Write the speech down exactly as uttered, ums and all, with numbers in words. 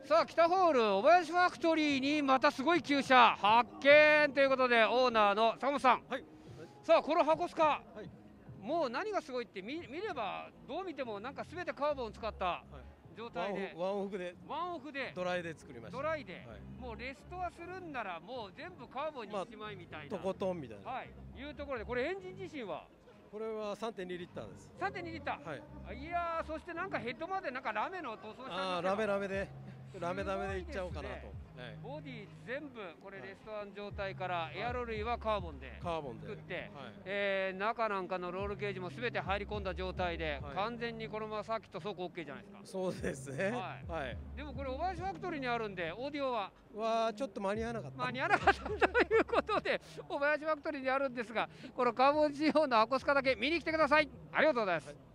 さあ北ホール小林ファクトリーにまたすごい旧車発見ということで、オーナーの坂本さん、 はい、 さあこの箱スカ、 はい、 もう何がすごいって見見ればどう見てもなんか全てカーボンを使った状態で、 ワンオフでワンオフでドライで作りました。 ドライで、 はい、 もうレストアするんならもう全部カーボンにしまいみたいな、 とことんみたいな、 はい、いうところで、これエンジン自身はこれは さんてんに リッターです。 さんてんに リッター、はい、いやー、そしてなんかヘッドまでなんかラメの塗装してああ、ラメラメでラメラメでいっちゃおうかなと、はい、 ボディ全部これレストアン状態から、はい、エアロ類はカーボンでカーボンで作って、はい、 えー、中なんかのロールケージもすべて入り込んだ状態で、はい、完全にこのままさっきと走行 OK じゃないですか。 そうですね、はい、はい、 でもこれ小林ファクトリーにあるんで、オーディオははちょっと間に合わなかった間に合わなかったということで小林ファクトリーにあるんですが、このカーボン仕様のアコスカだけ見に来てください。ありがとうございます。はい。